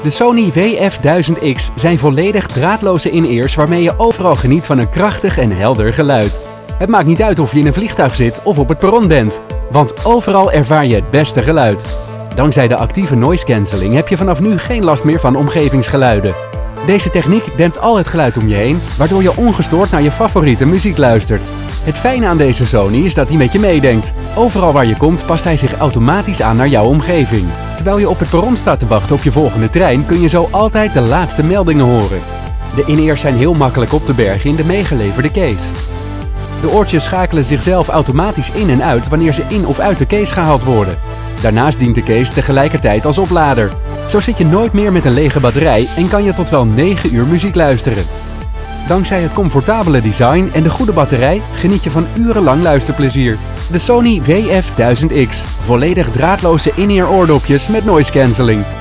De Sony WF-1000X zijn volledig draadloze in-ears waarmee je overal geniet van een krachtig en helder geluid. Het maakt niet uit of je in een vliegtuig zit of op het perron bent, want overal ervaar je het beste geluid. Dankzij de actieve noise cancelling heb je vanaf nu geen last meer van omgevingsgeluiden. Deze techniek dempt al het geluid om je heen, waardoor je ongestoord naar je favoriete muziek luistert. Het fijne aan deze Sony is dat hij met je meedenkt. Overal waar je komt past hij zich automatisch aan naar jouw omgeving. Terwijl je op het perron staat te wachten op je volgende trein kun je zo altijd de laatste meldingen horen. De in-ears zijn heel makkelijk op te bergen in de meegeleverde case. De oortjes schakelen zichzelf automatisch in en uit wanneer ze in of uit de case gehaald worden. Daarnaast dient de case tegelijkertijd als oplader. Zo zit je nooit meer met een lege batterij en kan je tot wel 9 uur muziek luisteren. Dankzij het comfortabele design en de goede batterij geniet je van urenlang luisterplezier. De Sony WF-1000X. Volledig draadloze in-ear oordopjes met noise cancelling.